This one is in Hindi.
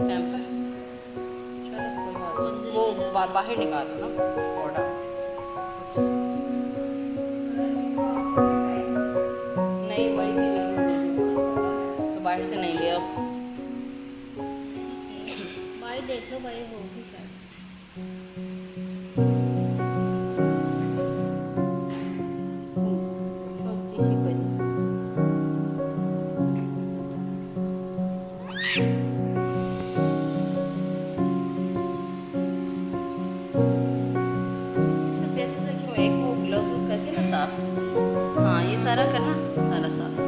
पैम्पर। चलो कोई बात नहीं, वो बाहर निकालो ना थोड़ा। नहीं वही तो बाहर से नहीं लिया। भाई देख लो भाई होगी शायद। एक वो ग्लव करके ना साफ। हाँ ये सारा करना, सारा साफ।